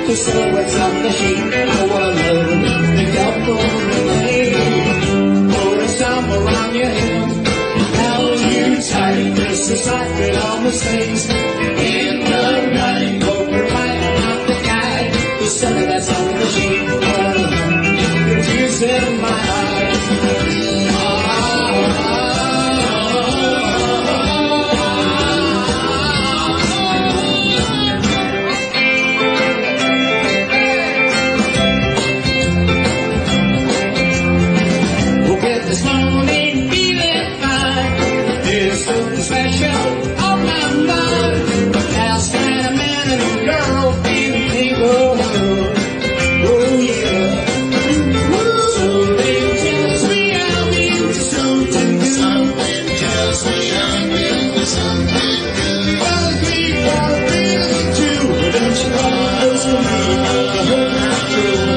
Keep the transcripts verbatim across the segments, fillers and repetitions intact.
the silhouettes of the sheep. Oh, what a load, the double relay. Put a sum around your head, held you tight. This is like it almost stays in the night. Hope you're right, I'm not the guy. The silhouettes of the sheep. What a load, the tears in my eyes. This morning feeling fine, there's something special on my mind. Last night a man and a girl feeling neighborhood. Oh yeah. Something tells me I'm into something good. Something tells me I'm into something good. Well, people are feeling too, don't you know it's for me? I hope that's true.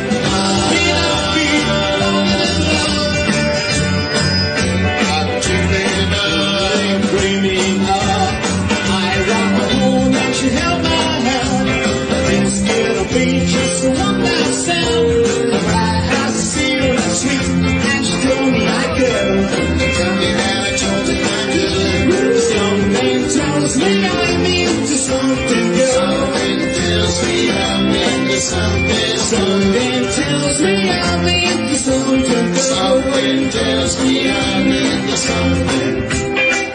Just one night sound, right as a seal and sweet, and she told me I could. Tell me that I told you I could. Something tells me I'm into something good. Something tells me I'm into something. Something tells me I'm into something good. Something tells me I'm into something.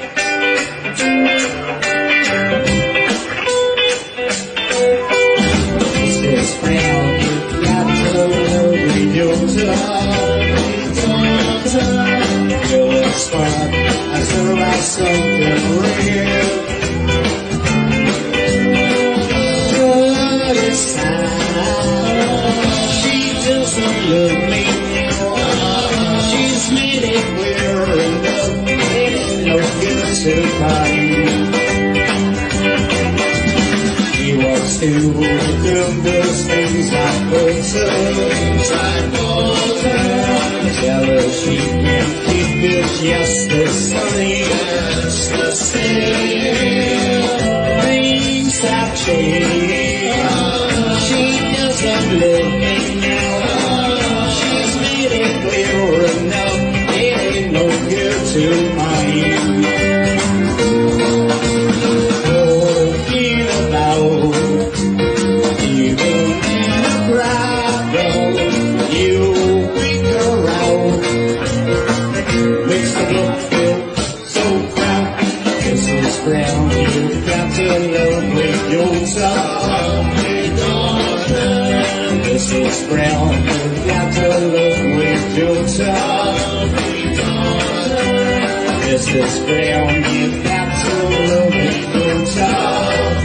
I saw I something real, but it's time. She doesn't love me. She's made it clear enough. It ain't no good to find. She walks through the those things I put things I put her. Tell her she can keep it just the same, just the same. Things have changed. She doesn't love me now. She's made it clear enough. It ain't no good to mine. Oh, feel about even in a crowd, though you pick her out. Makes the blood feel so proud. This is ground you've got to love with yourself. This is ground you've got to love with yourself. This is ground you've got to love with yourself.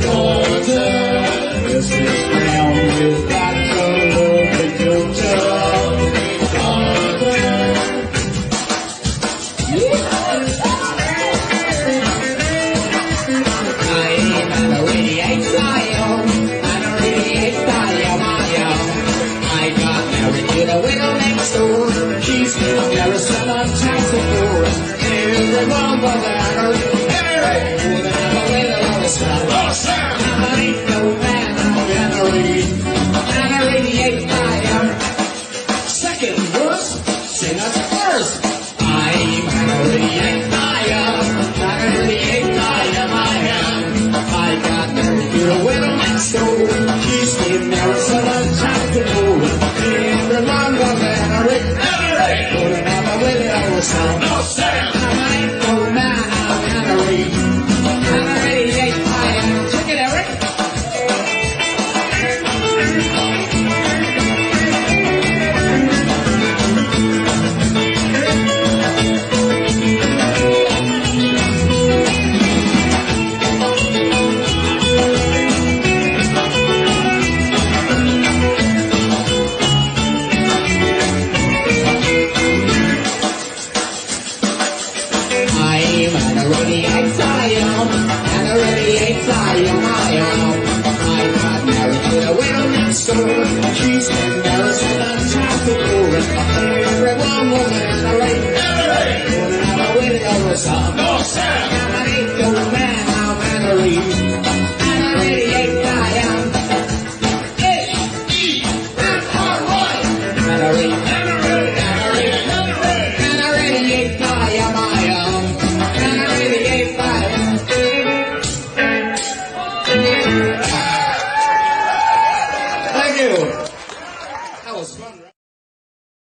This is ground you've got to love with yourself. The widow next door, she's been there seven times before. Everyone was at her, every woman had a widow on the side. Oh, sir! I ain't no man, I'm gonna read. And I radiate fire. Second verse, sing us first. I'm gonna radiate fire. I'm gonna radiate fire, I am. I got married to the widow next door. She's been there seven times before. Everyone was Henry, Henry, couldn't have a widow son. No, sir. I ain't no man, I'm Henry. Henry ain't fire. Check it, Eric. I'm an already I am, and already